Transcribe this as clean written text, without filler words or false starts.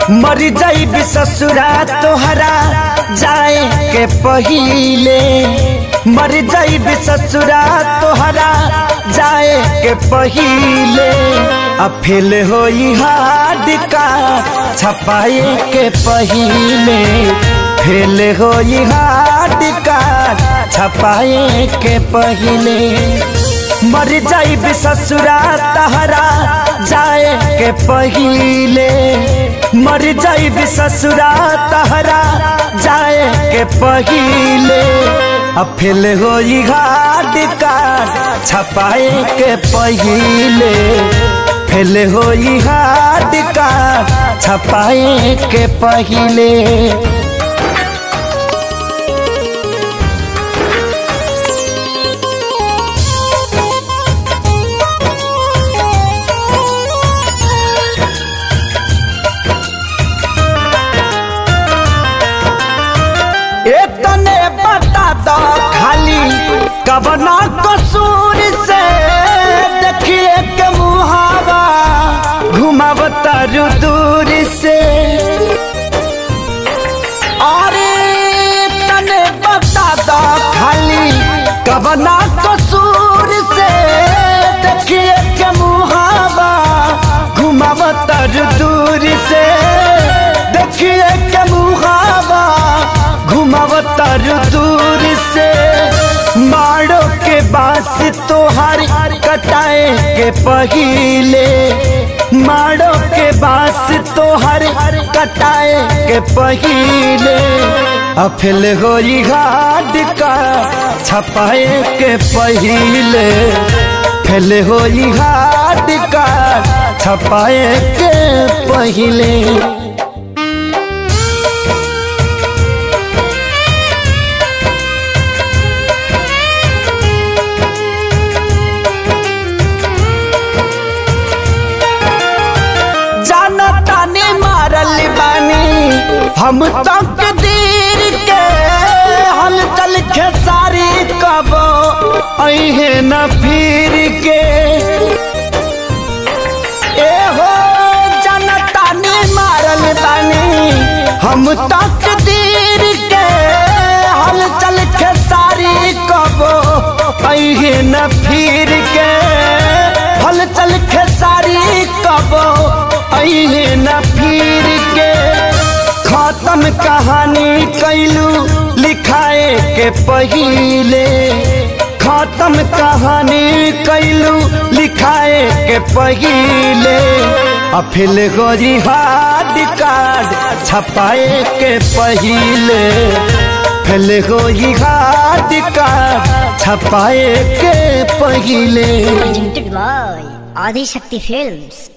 मर जाई ससुरा तोहरा जाए के पहिले, मर जाई ससुरा तोहरा जाए के पहिले। अब फेल होई हार्ड का छपाए के पहिले, फेल होई हार्ड का छपाए के पहिले। मर जाई ससुरा तोहरा जाए के पहिले, मर जाई ससुरा तोहरा जाए के पहिले। अब फेल होई हार्ड कार्ड छपाए के पहिले, फेल होई हार्ड कार्ड छपाए के पहिले। इतने बता दो खाली कवना कसूर से, देखिए के मुहावा घुमावता दूर से। और इतने बता दो खाली कवना कसूर से, देखिए के मुहावा घुमावता दूर से, देखिए के मुहावा घुमावतर दूर से। मारो के बास तोहार कटाए के पहिले, मारो के बास तोहार कटाए के पहिले। अब फेल होई हार्ड का छपाए के पहिले, फेल होई हार्ड का छपाए के पहिले। हम तक दीर के हलचल खेसारी कबो अहे न फिर के। ए हो जनता ने मारल बानी हम तक दीर के हलचल खेसारी कबो अहे न फिर के, हलचल खेसारी कबो अहे न फिर के। खत्म कहानी कैलू लिखाए के पहिले, खत्म कहानी कैलू लिखाए के पहिले। अब फेल होई हार्ड कार्ड छपाए के पहिले, फेल होई हार्ड कार्ड छपाए के पहिले। Presented by Adishakti films.